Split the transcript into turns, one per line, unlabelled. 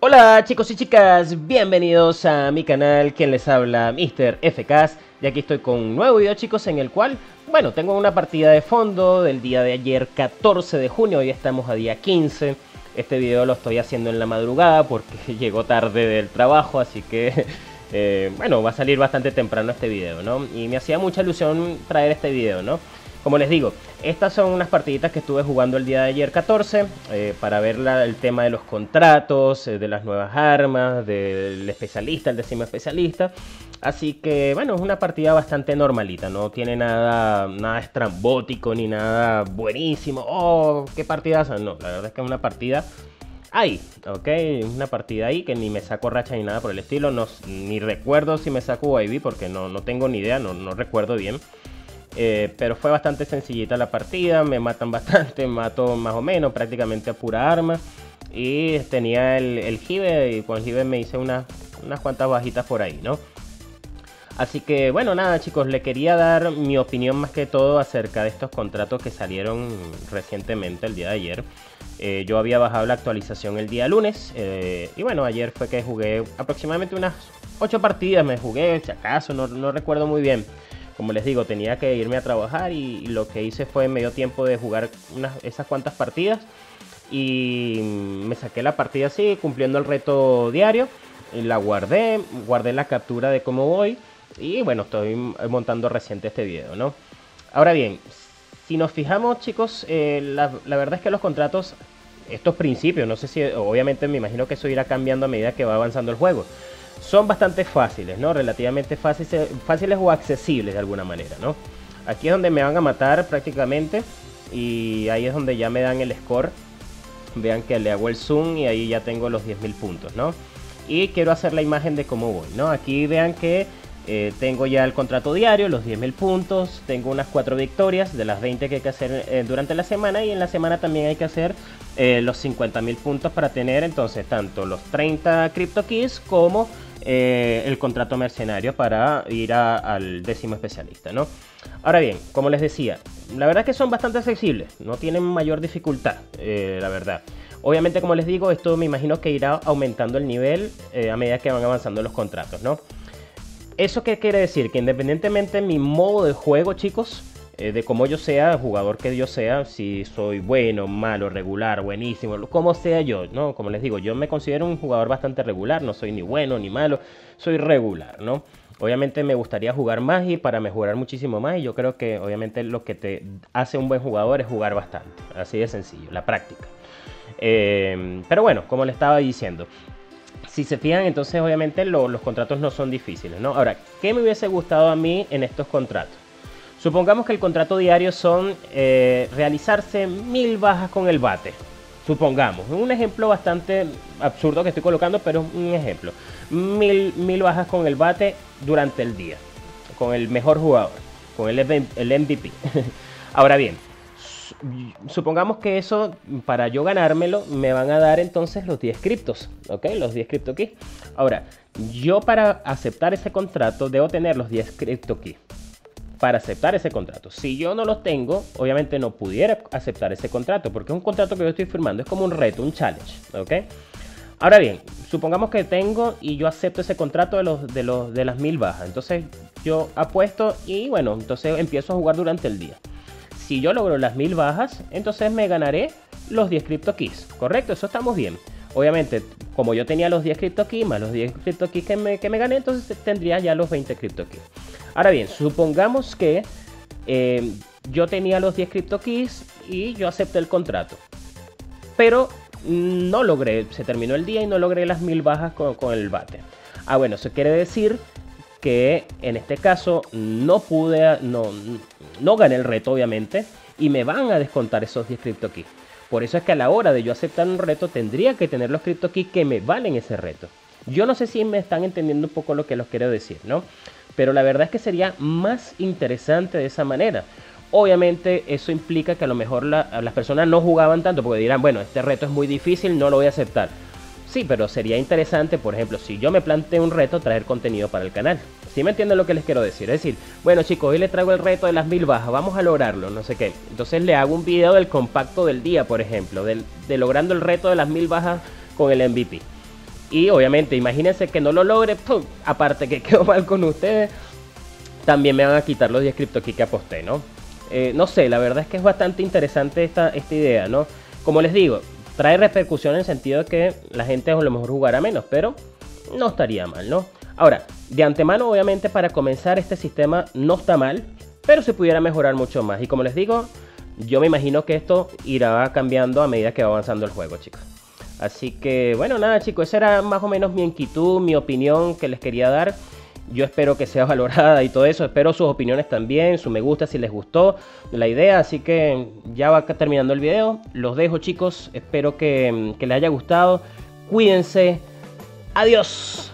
Hola chicos y chicas, bienvenidos a mi canal, quien les habla Mr. FKs. Y aquí estoy con un nuevo video, chicos, en el cual, bueno, tengo una partida de fondo del día de ayer, 14 de junio, hoy estamos a día 15. Este video lo estoy haciendo en la madrugada porque llegó tarde del trabajo, así que, bueno, va a salir bastante temprano este video, ¿no? Y me hacía mucha ilusión traer este video, ¿no? Como les digo, estas son unas partiditas que estuve jugando el día de ayer 14 para ver el tema de los contratos, de las nuevas armas, del especialista, el décimo especialista. Así que bueno, es una partida bastante normalita, no tiene nada estrambótico ni nada buenísimo. ¡Oh, qué partidaza! No, la verdad es que es una partida ahí, ok, una partida ahí que ni me saco racha ni nada por el estilo. No, ni recuerdo si me saco UAV porque no tengo ni idea, no recuerdo bien. Pero fue bastante sencillita la partida, me matan bastante, mato más o menos, prácticamente a pura arma. Y tenía el Hive y con el Hive me hice unas cuantas bajitas por ahí, ¿no? Así que bueno, nada chicos, le quería dar mi opinión más que todo acerca de estos contratos que salieron recientemente el día de ayer. Yo había bajado la actualización el día lunes y bueno, ayer fue que jugué aproximadamente unas 8 partidas, me jugué, si acaso, no recuerdo muy bien. Como les digo, tenía que irme a trabajar y lo que hice fue medio tiempo de jugar esas cuantas partidas. Y me saqué la partida así, cumpliendo el reto diario. La guardé la captura de cómo voy. Y bueno, estoy montando reciente este video, ¿no? Ahora bien, si nos fijamos, chicos, la verdad es que los contratos, estos principios, no sé si, obviamente me imagino que eso irá cambiando a medida que va avanzando el juego. Son bastante fáciles, ¿no? Relativamente fáciles o accesibles de alguna manera, ¿no? Aquí es donde me van a matar prácticamente. Y ahí es donde ya me dan el score. Vean que le hago el zoom y ahí ya tengo los 10.000 puntos, ¿no? Y quiero hacer la imagen de cómo voy, ¿no? Aquí vean que tengo ya el contrato diario, los 10.000 puntos. Tengo unas 4 victorias de las 20 que hay que hacer durante la semana. Y en la semana también hay que hacer los 50.000 puntos para tener entonces tanto los 30 Crypto Keys como el contrato mercenario para ir al décimo especialista, ¿no? Ahora bien, como les decía, la verdad es que son bastante accesibles, no tienen mayor dificultad, la verdad. Obviamente, como les digo, esto me imagino que irá aumentando el nivel a medida que van avanzando los contratos, ¿no? ¿Eso qué quiere decir? Que independientemente de mi modo de juego, chicos, de cómo yo sea, jugador que yo sea, si soy bueno, malo, regular, buenísimo, como sea yo, ¿no? Como les digo, yo me considero un jugador bastante regular, no soy ni bueno ni malo, soy regular, ¿no? Obviamente me gustaría jugar más y para mejorar muchísimo más, y yo creo que obviamente lo que te hace un buen jugador es jugar bastante, así de sencillo, la práctica. Pero bueno, como les estaba diciendo, si se fijan, entonces obviamente los contratos no son difíciles, ¿no? Ahora, ¿qué me hubiese gustado a mí en estos contratos? Supongamos que el contrato diario son realizarse 1000 bajas con el bate. Supongamos, un ejemplo bastante absurdo que estoy colocando, pero un ejemplo. 1000 bajas con el bate durante el día, con el mejor jugador, con el MVP. Ahora bien, supongamos que eso, para yo ganármelo, me van a dar entonces los 10 criptos, ¿ok? Los 10 crypto keys. Ahora, yo para aceptar ese contrato debo tener los 10 crypto keys. Para aceptar ese contrato, si yo no los tengo, obviamente no pudiera aceptar ese contrato, porque es un contrato que yo estoy firmando, es como un reto, un challenge, ¿ok? Ahora bien, supongamos que tengo y yo acepto ese contrato de las 1000 bajas, entonces yo apuesto y bueno, entonces empiezo a jugar durante el día. Si yo logro las 1000 bajas, entonces me ganaré los 10 crypto keys, ¿correcto? Eso estamos bien. Obviamente, como yo tenía los 10 crypto keys más los 10 crypto keys que me gané, entonces tendría ya los 20 crypto keys. Ahora bien, supongamos que yo tenía los 10 crypto keys y yo acepté el contrato. Pero no logré, se terminó el día y no logré las 1000 bajas con el bate. Ah, bueno, eso quiere decir que en este caso no gané el reto, obviamente, y me van a descontar esos 10 crypto keys. Por eso es que a la hora de yo aceptar un reto tendría que tener los crypto keys que me valen ese reto. Yo no sé si me están entendiendo un poco lo que los quiero decir, ¿no? Pero la verdad es que sería más interesante de esa manera. Obviamente eso implica que a lo mejor las personas no jugaban tanto porque dirán, bueno, este reto es muy difícil, no lo voy a aceptar. Sí, pero sería interesante, por ejemplo, si yo me planteo un reto, traer contenido para el canal. ¿Sí me entienden lo que les quiero decir? Es decir, bueno chicos, hoy les traigo el reto de las 1000 bajas, vamos a lograrlo, no sé qué. Entonces le hago un video del compacto del día, por ejemplo, de logrando el reto de las 1000 bajas con el MVP. Y obviamente, imagínense que no lo logre, ¡pum! Aparte que quedo mal con ustedes, también me van a quitar los 10 cripto que aposté, ¿no? No sé, la verdad es que es bastante interesante esta idea, ¿no? Como les digo, trae repercusión en el sentido de que la gente a lo mejor jugará menos, pero no estaría mal, ¿no? Ahora, de antemano, obviamente, para comenzar este sistema no está mal, pero se pudiera mejorar mucho más. Y como les digo, yo me imagino que esto irá cambiando a medida que va avanzando el juego, chicos. Así que, bueno, nada, chicos, esa era más o menos mi inquietud, mi opinión que les quería dar. Yo espero que sea valorada y todo eso. Espero sus opiniones también, su me gusta si les gustó la idea. Así que ya va terminando el video. Los dejo, chicos. Espero que les haya gustado. Cuídense. Adiós.